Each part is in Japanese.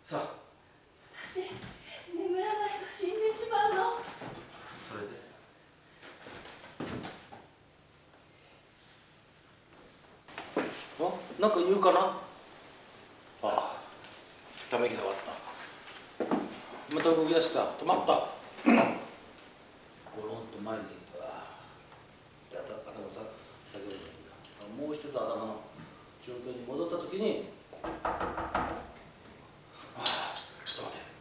さあ、 私眠らないと死んでしまうの。 それでなんか言うかな。ああ、ため息が終わった。また動き出した。止まった。ゴロンと前に頭さ下げるのがいいんだ。もう一つ頭の状況に戻った時に、ちょっと待て。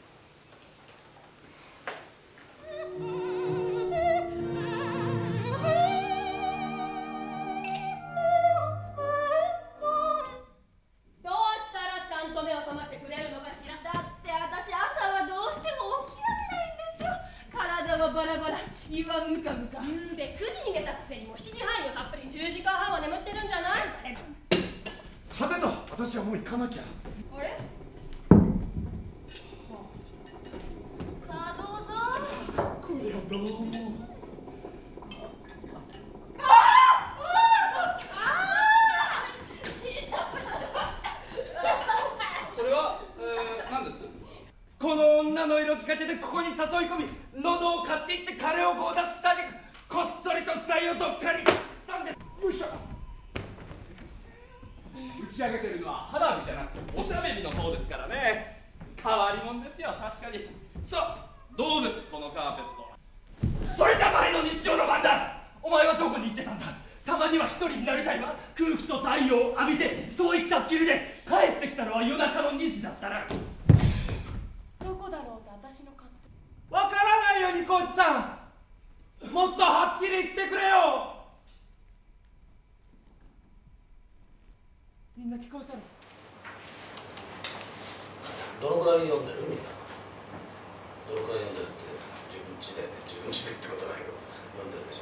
バラバラ、胃はムカムカ。 ゆうべ9時に寝たくせにもう7時半よ。たっぷり10時間半は眠ってるんじゃない？ さてと、私はもう行かなきゃ。 あれ？さあどうぞ。 これはどうも。 それは、何です？この女の色使いでここに誘い込み、喉を買っていって金を強奪したり、こっそりと死体をどっかにしたんです。よいしょ。 打ち上げてるのは花火じゃなくておしゃべりの方ですからね。変わり者ですよ、確かに。さあ、どうですこのカーペット。 それじゃ前の日曜の晩だ。お前はどこに行ってたんだ。たまには一人になりたいわ。空気と太陽を浴びて、そういったっきりで帰ってきたのは夜中の2時だったな。 どこだろうと私の勝手。 わからないよ、ニコおじさん。もっとはっきり言ってくれよ。みんな聞こえたの？どのくらい読んでる？みんなどのくらい読んでるって、自分家でってことだけど読んでるでしょ。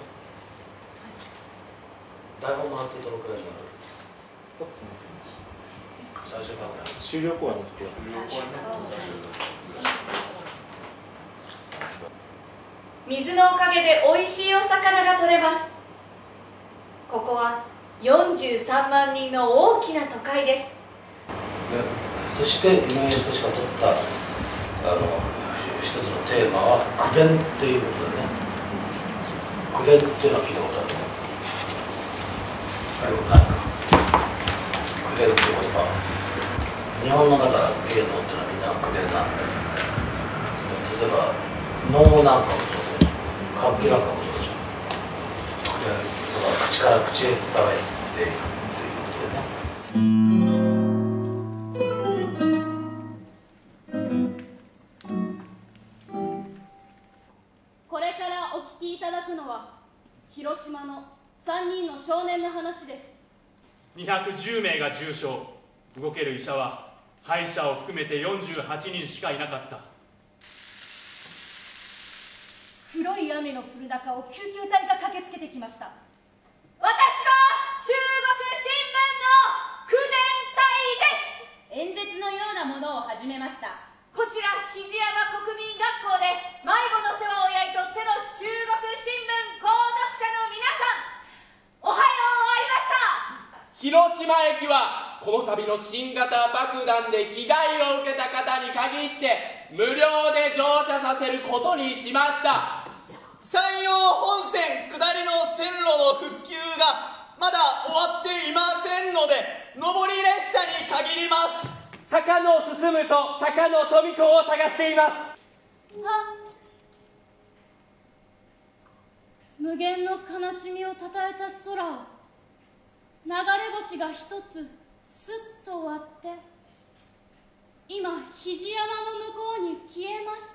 台本回ってどのくらいになる？最初からぐらい。 終了公演の時は水のおかげでおいしいお魚が取れます。ここは43万人の大きな都会です。 そして井上久志が取った一つのテーマは口伝っていうことでね。口伝っていうのは聞いたことあるの？あることないか。口伝っていう言葉、日本のだから芸能っていうのはみんな口伝なんだよ。例えば能なんかもそうで、歌舞伎なんかもそうでしょ。口伝とか口から口へ伝えていくっていうことでね。 これからお聞きいただくのは広島の3人の少年の話です。 210名が重傷。動ける医者は歯医者を含めて48人しかいなかった。 黒い雨の降る中を救急隊が駆けつけてきました。 私は中国新聞の口伝隊です。 演説のようなものを始めました。 こちら肘山国民学校で迷子の世話をやりとっての中国新聞購読者の皆さん、おはよう終わりました。 広島駅はこの度の新型爆弾で被害を受けた方に限って無料で乗車させることにしました。 山陽本線下りの線路の復旧がまだ終わっていませんので、上り列車に限ります。 高野進と高野富子を探しています。 無限の悲しみをたたえた空を流れ星が一つすっと割って今肘山の向こうに消えました。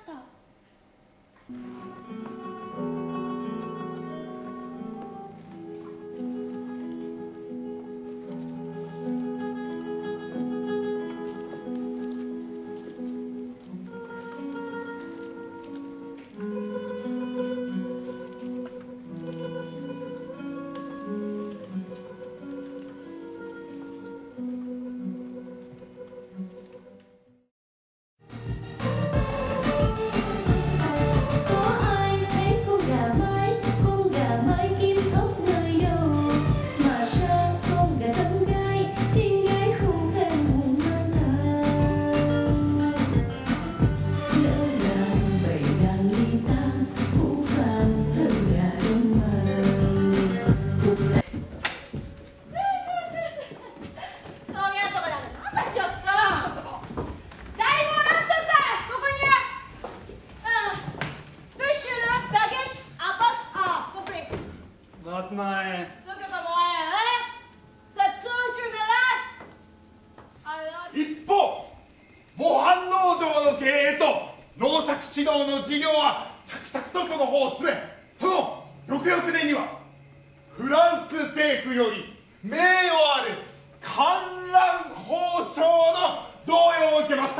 指導の事業は着々とその方を進め、その翌々年にはフランス政府より名誉ある観覧褒章の贈与を受けました。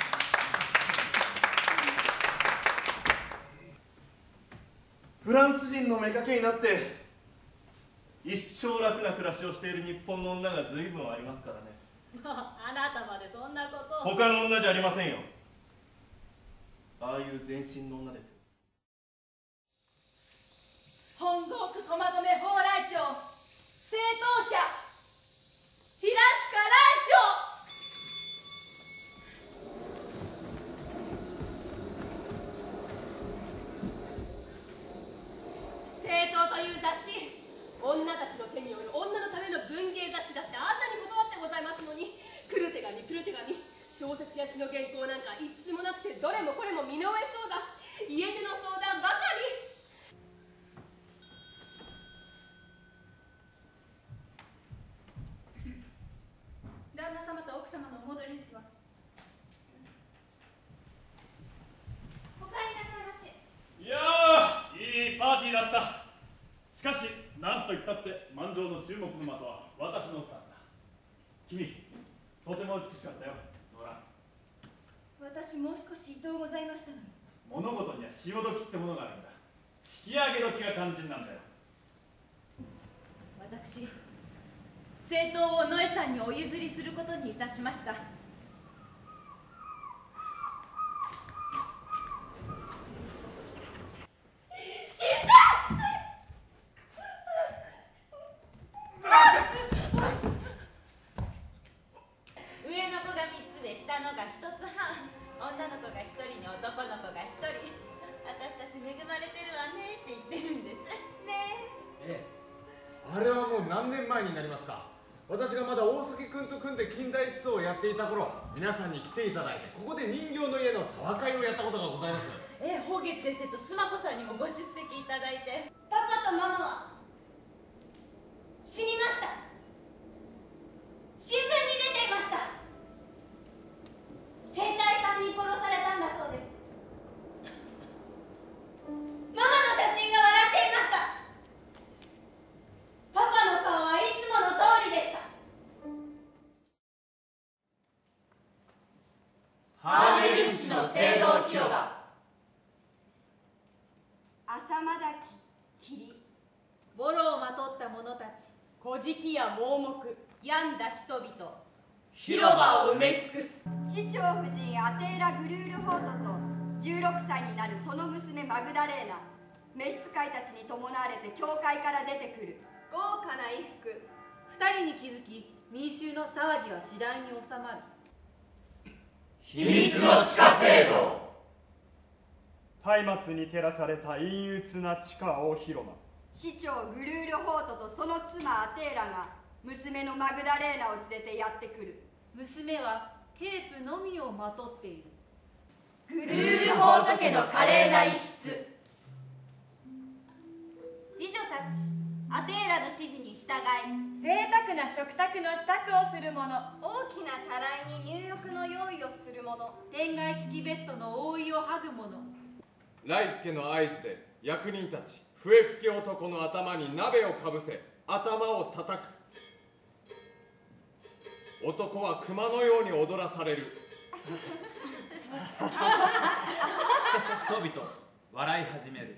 フランス人の妾になって一生楽な暮らしをしている日本の女が随分ありますからね。 あなたまでそんなことを。 他の女じゃありませんよ。ああいう全身の女ですよ。 本郷区駒込蓬莱町正当者平塚蘭長。正当という雑誌、女たちの手による女のための文芸雑誌だってあんなに断ってございますのに、来る手紙来る手紙、小説や詩の原稿なんか一つもなくて、どれもこれも身の上相談、家出の相談ばかり。 旦那様と奥様のお戻りですわ。お帰りなさいまし。 いやー、いいパーティーだった。しかし何と言ったって満場の注目の的は私の奥さんだ。君、とても美しかったよ、ノラ。 私もう少しどうございましたのに。 物事には潮時ってものがあるんだ。引き上げ時が肝心なんだよ。 私、政党をノエさんにお譲りすることにいたしました。上の子が3つで下のが1つ半、女の子が1人に男の子が1人。私たち恵まれてるわねって言ってるんですね。 ええ、あれはもう何年前になりますか。私がまだ大杉君と組んで近代思想をやっていた頃、皆さんに来ていただいて、ここで人形の家の沢会をやったことがございます。 宝月先生と須磨子さんにもご出席いただいて。 パパとママは死にました。新聞に出ていました。兵隊さんに殺されたんだそうです。ママの写真が笑っていました。パパの顔はいつもの通りでした。 ハーメルン市の聖堂広場。 朝まだ霧、ボロをまとった者たち、古事記や盲目、病んだ人々、広場を埋め尽くす。 市長夫人アテーラ・グルールホートと16歳になるその娘マグダレーナ、召使いたちに伴われて教会から出てくる。 豪華な衣服、2人に気づき、民衆の騒ぎは次第に収まる。 秘密の地下聖堂。 松明に照らされた陰鬱な地下大広間。 市長グルールホートとその妻アテーラが娘のマグダレーナを連れてやってくる。 娘はケープのみをまとっている。 グルールホート家の華麗な一室。次女たち、アテーラの指示に従い、 贅沢な食卓の支度をする者、 大きなたらいに入浴の用意をする者、 天蓋付きベッドの覆いを剥ぐ者。 来家の合図で役人たち、笛吹き男の頭に鍋をかぶせ、頭を叩く。男は熊のように踊らされる。 人々笑い始める。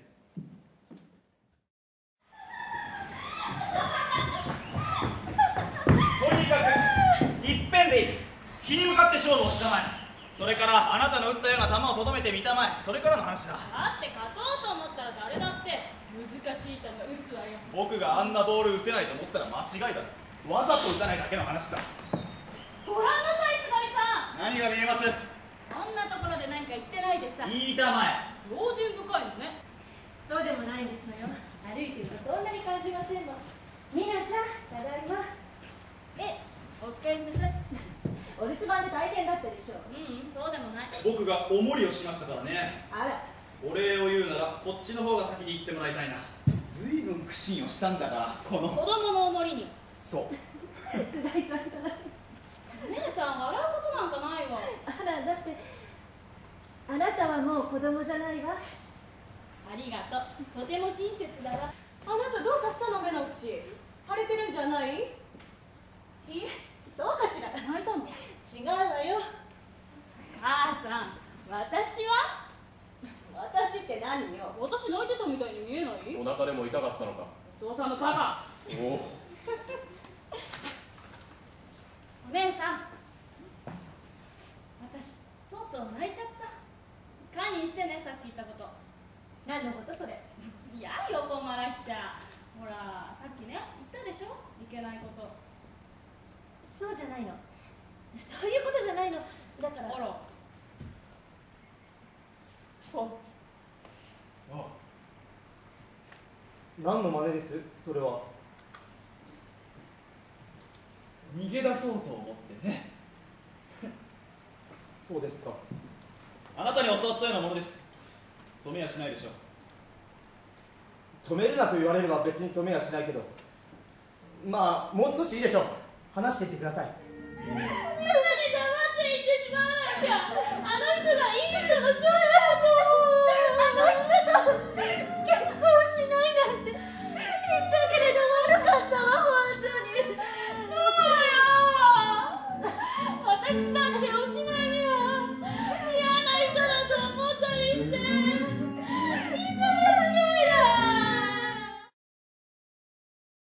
とにかくいっぺんでいい。日に向かって勝負をしたまえ。それからあなたの打ったような球をとどめてみたまえ。それからの話だ。 だって勝とうと思ったら誰だって難しい球打つわよ。 僕があんなボール打てないと思ったら間違いだ。わざと打たないだけの話だ。 ご覧なさい、菅井さん。 何が見えます？ そんなところで何か言ってないでさ。 言いたまえ。 用心深いのね。 そうでもないんですのよ。歩いてるとそんなに感じませんの。みなちゃん、ただいま。おかえりなさい。お留守番で大変だったでしょう。 そうでもない。 僕がお守りをしましたからね。 あら、 お礼を言うならこっちの方が先に言ってもらいたいな。ずいぶん苦心をしたんだからこの子供のおもりに。 そう菅井さんかな。 姉さん笑うことなんかないわ。 あら、だってあなたはもう子供じゃないわ。 ありがとう。とても親切だわ。 あなたどうかしたの？目の口腫れてるんじゃない？ いえ、そうかしら。 泣いたの？ 違うわよ。 母さん、私は？ 私って何よ？ 私泣いてたみたいに見えない？ お腹でも痛かったのか。 お父さんのバカ。 おお。 お姉さん、私とうとう泣いちゃった。堪忍してね、さっき言ったこと。 何のことそれ？ いや、横まらしちゃ。ほら、さっきね、言ったでしょ、いけないこと。 そうじゃないの。そういうことじゃないの。だから。 あら。 何の真似です？それは。 逃げ出そうと思ってね。 そうですか。 あなたに教わったようなものです。止めやしないでしょう。 止めるなと言われれば別に止めはしないけど、まあもう少しいいでしょう。話していってください。 みんなに黙って言ってしまわなきゃ。あの人がいい人の少女あの人と結婚しないなんて言ったけれど悪かったわ、本当に。 そうよ。私さ